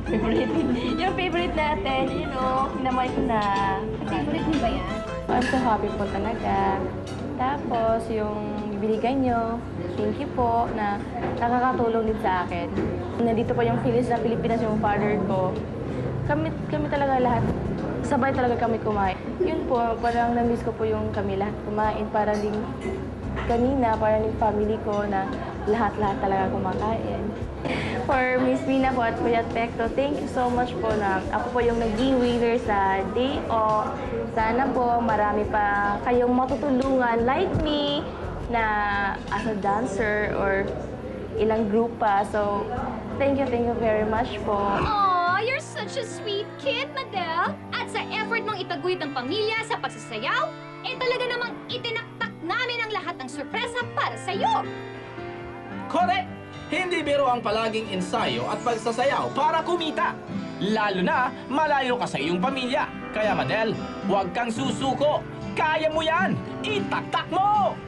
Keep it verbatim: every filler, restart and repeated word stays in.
Favorite. Yung favorite natin, you know, kinamay ko na. Favorite niyo ba yan? I'm so happy po talaga. Tapos, yung ibinigay nyo, thank you po, na nakakatulong din sa akin. Nandito pa yung Philippines na Pilipinas, yung father ko. Kami, kami talaga lahat, sabay talaga kami kumain. Yun po, parang na-miss ko po yung kami lahat kumain. Para din kanina, parang yung family ko na lahat-lahat talaga kumakain. For Miss Mina po at Kuya Pekto, thank you so much po na ako po yung naging winner sa day off. Sana po marami pa kayong matutulungan like me na as a dancer or ilang group pa. So, thank you, thank you very much po. Aw, you're such a sweet kid, Madel. At sa effort mong itaguyod ng pamilya sa pagsasayaw, eh talaga namang itinaktak namin ang lahat ng sorpresa para sa'yo. Correct! Hindi biro ang palaging ensayo at pagsasayaw para kumita. Lalo na, malayo ka sa iyong pamilya. Kaya Madel, huwag kang susuko. Kaya mo yan! Itaktak mo!